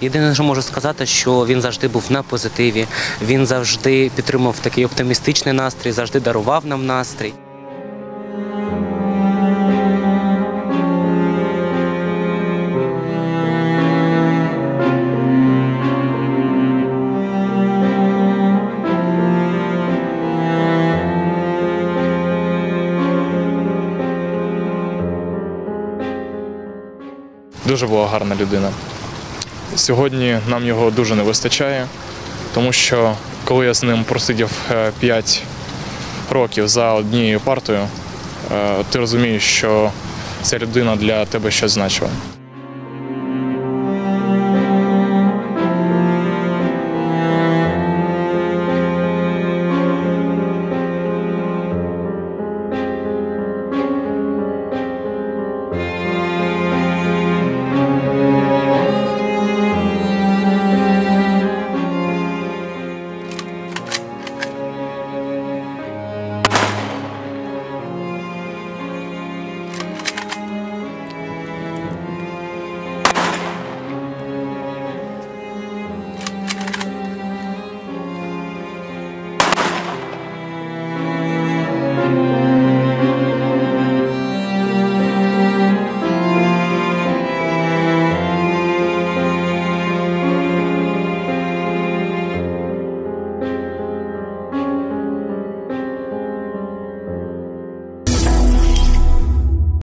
Єдине, що можу сказати, що він завжди був на позитиві, він завжди підтримував такий оптимістичний настрій, завжди дарував нам настрій. Дуже була гарна людина. Сьогодні нам його дуже не вистачає, тому що коли я з ним просидів 5 років за однією партою, ти розумієш, що ця людина для тебе щось значила.